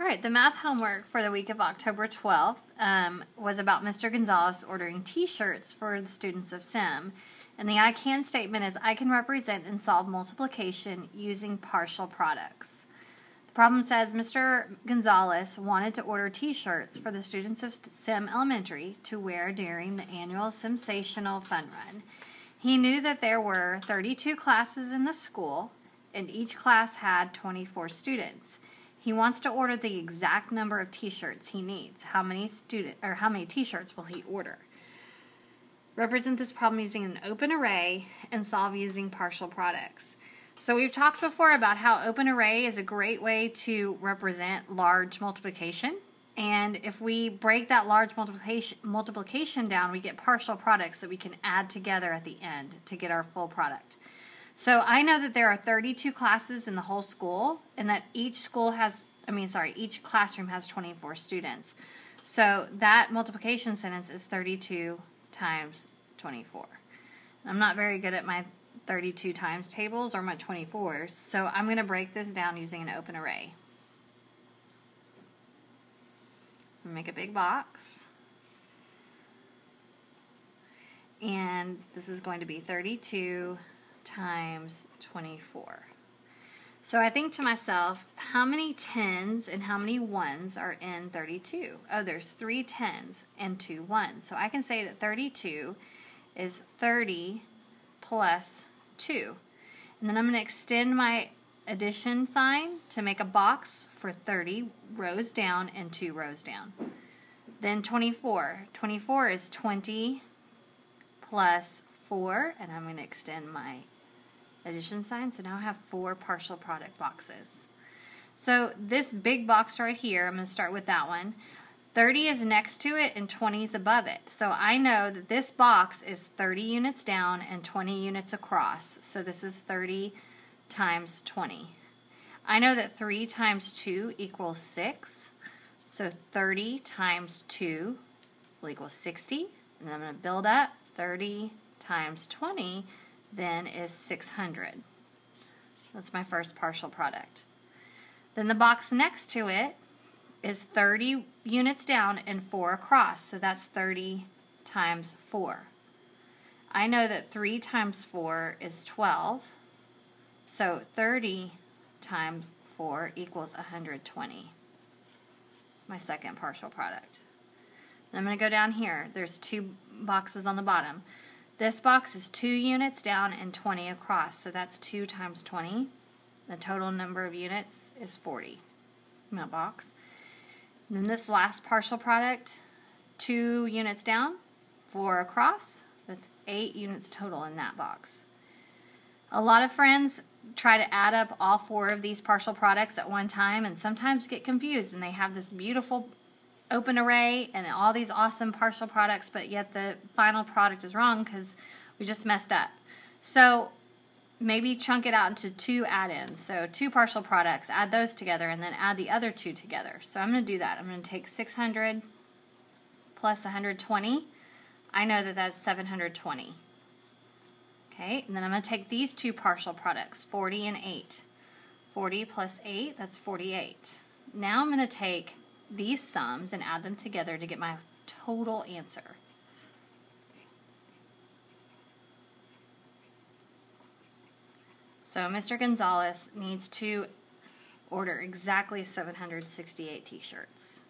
right, the math homework for the week of October 12th was about Mr. Gonzalez ordering t-shirts for the students of SIM. And the I can statement is, I can represent and solve multiplication using partial products. The problem says Mr. Gonzalez wanted to order t-shirts for the students of SIM Elementary to wear during the annual Simsational Fun Run. He knew that there were 32 classes in the school, and each class had 24 students. He wants to order the exact number of t-shirts he needs. How many t-shirts will he order? Represent this problem using an open array and solve using partial products. So we've talked before about how open array is a great way to represent large multiplication. And if we break that large multiplication down, we get partial products that we can add together at the end to get our full product. So I know that there are 32 classes in the whole school, and that each classroom has 24 students. So that multiplication sentence is 32 times 24. I'm not very good at my 32 times tables or my 24s, so I'm going to break this down using an open array. So make a big box, and this is going to be 32 times 24. So I think to myself, how many 10s and how many 1s are in 32? Oh, there's 3 10s and 2 1s. So I can say that 32 is 30 plus 2. And then I'm going to extend my addition sign to make a box for 30 rows down and 2 rows down. Then 24. 24 is 20 plus 4, and I'm going to extend my addition sign, so now I have 4 partial product boxes. So this big box right here, I'm going to start with that one. 30 is next to it and 20 is above it. So I know that this box is 30 units down and 20 units across. So this is 30 times 20. I know that 3 times 2 equals 6. So 30 times 2 will equal 60. And I'm going to build up. 30 times 20 then is 600. That's my first partial product. Then the box next to it is 30 units down and 4 across, so that's 30 times 4. I know that 3 times 4 is 12, so 30 times 4 equals 120. My second partial product. Then I'm going to go down here. There's 2 boxes on the bottom. This box is 2 units down and 20 across, so that's 2 times 20. The total number of units is 40 in that box. And then this last partial product, 2 units down, 4 across, that's 8 units total in that box. A lot of friends try to add up all 4 of these partial products at one time and sometimes get confused, and they have this beautiful open array and all these awesome partial products, but yet the final product is wrong because we just messed up. So maybe chunk it out into 2 add-ins. So 2 partial products, add those together, and then add the other 2 together. So I'm going to do that. I'm going to take 600 plus 120. I know that that's 720. Okay, and then I'm going to take these 2 partial products, 40 and 8. 40 plus 8, that's 48. Now I'm going to take these sums and add them together to get my total answer. So Mr. Gonzalez needs to order exactly 768 t-shirts.